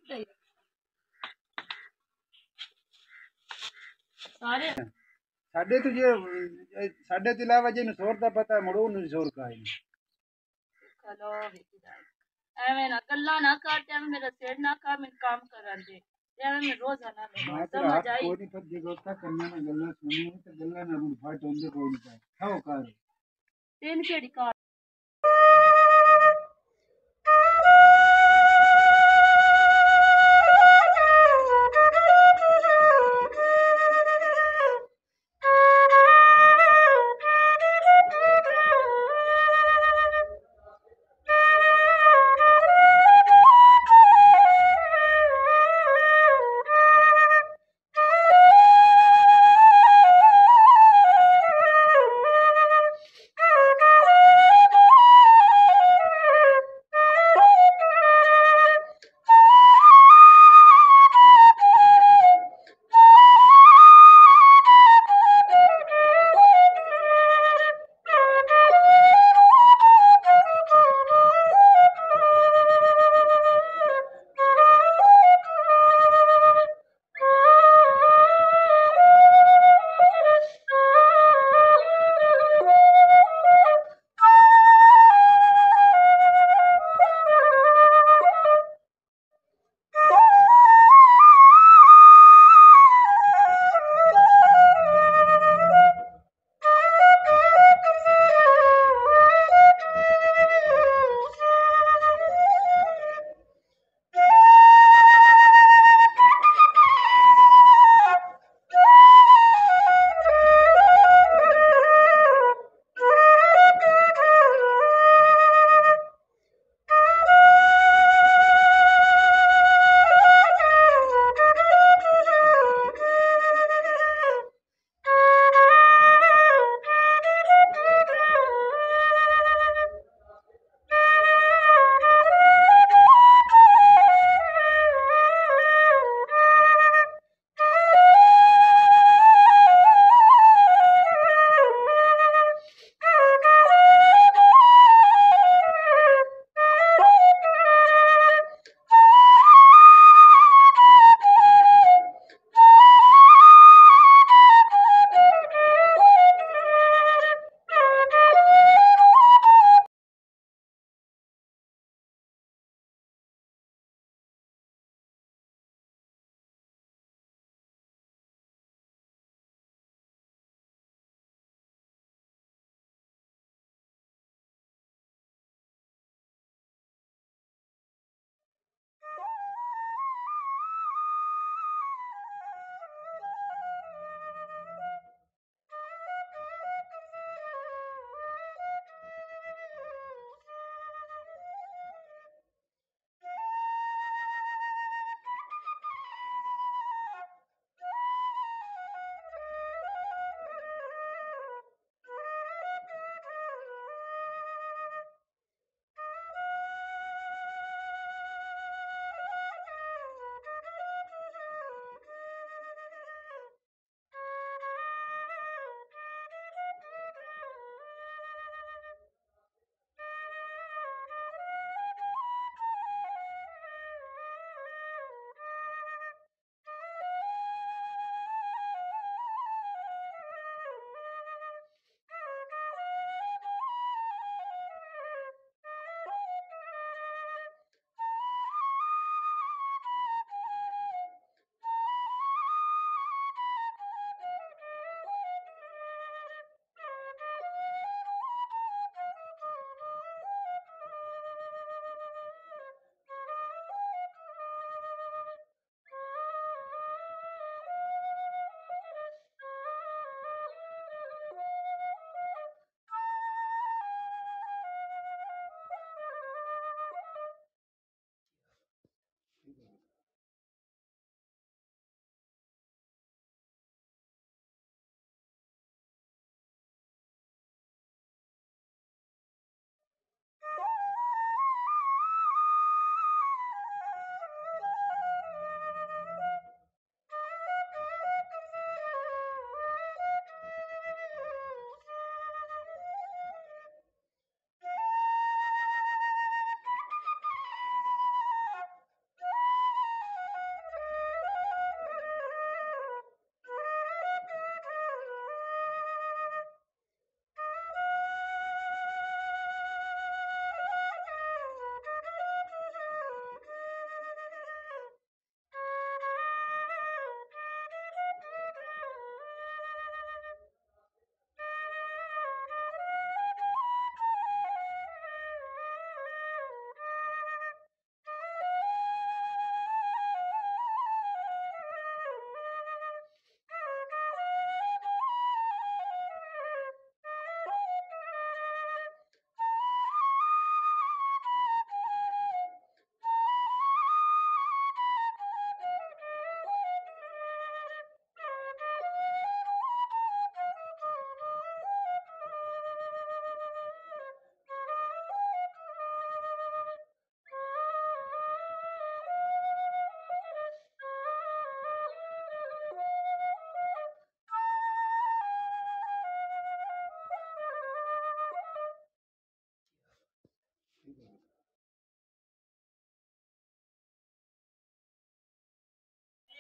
सारे साडे तो जे साडे तो इलावा जिन शोर का पता मुड़ो नहीं शोर का है चलो एवें ना गल्ला ना कर ते मेरा सिर ना खा मैं काम करन दे एवें मैं रोजाना में समझ आई कोई नहीं पर देखो ता करना ना गल्ला सुनी तो गल्ला ना रूल फाट होंदे कोई नहीं खाओ कर तीन केड़ी का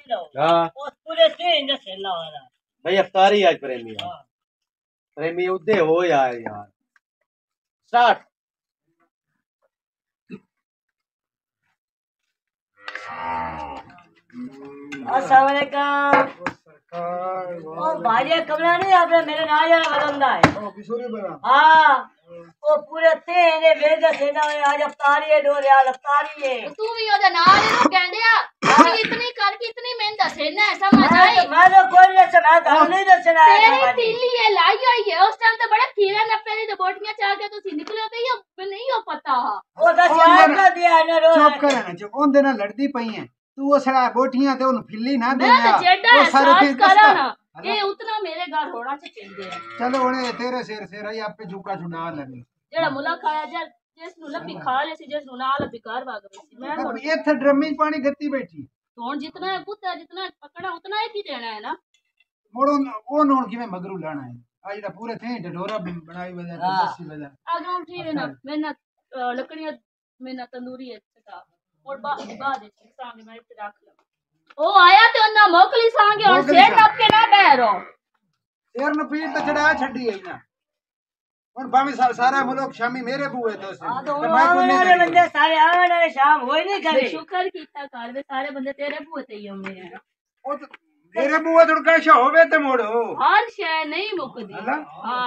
हाँ उस पूरे से न सेना वाला भाई अफ्तारी आज प्रेमी यार प्रेमी उदे हो यार यार स्टार्ट अस्सलाम वालेकुम ओ भाई कमला नहीं आपने मेरे नाल वाला बंदा है ओ किशोरी बना हां ओ पूरे ते ने भेज सेना वाले आज अफ्तारी है डोरे आज अफ्तारी है तू भी ओदा नाल नु कहंदिया तू इतनी करके इतनी मेहनत सेना है समझ आई मैं तो कोई नहीं सुना था नहीं तो सुनाया तेरी तिल्ली है लाई हुई है उस टाइम तो बड़ा खीरा नप्पे दी तो बोटियां चाह के तुसी निकले तो ये नहीं हो पता ओ दस यार का दिया है ना रो चुप कर ना चुप ओंदे ना लड़दी पई है तू ओ सड़ा बोटियां ते ओनु फिल्ली ना दे मैं तो जेड़ा एहसास करा ना ये ये उतना मेरे घर होना चाहिए चलो ओने तेरे सिर से रही आपे झुका छुड़ा लगी जेड़ा मुला खाया जा जिस नु लपी खा ले सी जिस नु नाल बेकार भाग गई मैं अब ये थे ड्रमी पानी गत्ती बैठी तो जितना है पुत्र जितना पकड़ा उतना ही देना है ना मोड़ो ओ नोन की में मगरू लाना है आज दा पूरे थे ढोरा बनाई वजह दस्सी वजह आगाम ठीक है ना मैंने लकड़ियां मैंने तंदूरी है चटा और बाद सांगे मैं इते रख ला ओ आया ते ओना मोकली सांगे और सेठ टप के ना बैरो शेर न पीर तो चढ़ा छड़ी है ना और बामी सारा मुल्क शामी मेरे बुए तो से हां तो आने वाले बंदे सारे आने वाले शाम होई नहीं करे शुक्र कीता कर वे सारे बंदे तेरे बुए ते ही होंगे हैं ओ तो मेरे बुए तो कैसा होवे ते मोड़ो हर शय नहीं मुकदी हां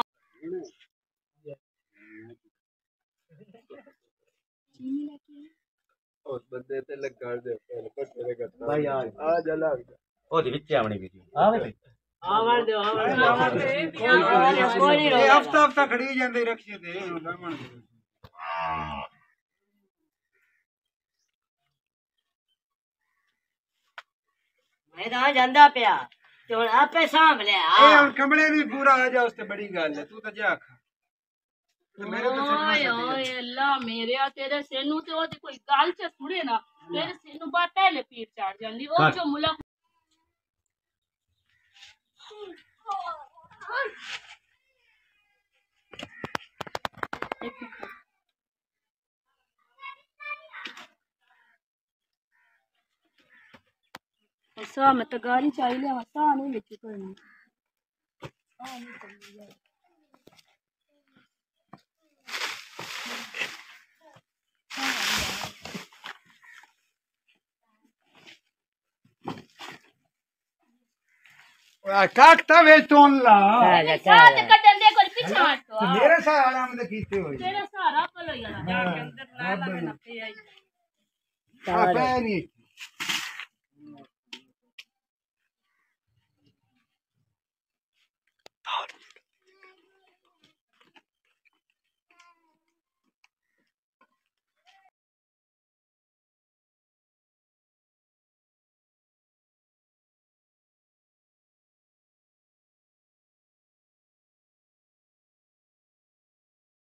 उस बंदे ते लगा दे पहले कट भाई यार आ जला ओ दी विच आवणी वीडियो हां भाई आवर दो कोई नहीं ये हफ्ता हफ्ता खड़ी जांदे रखिए ते लामण मैं तो जांदा पिया तो आपे सांभ ले ए हुन कमले भी पूरा आ जा उसते बड़ी गल है तू तो जा खा तो मेरे तो ओए ओए अल्लाह मेरे आ तेरे सेनू ते ओदी कोई गल च सुने ना तेरे सेनू बा पहले पीर चढ़ जांदी ओ जो मुला सा मैं तो गाड़ी चाहिए लिया सा नहीं लेके करनी काटता वे तोन ला साथ कटन दे कोई पीछे हट तो मेरे साथ आराम दे कीते होई तेरा सारा पलो यार जाके अंदर ना लगे ना पे आई आ पे नहीं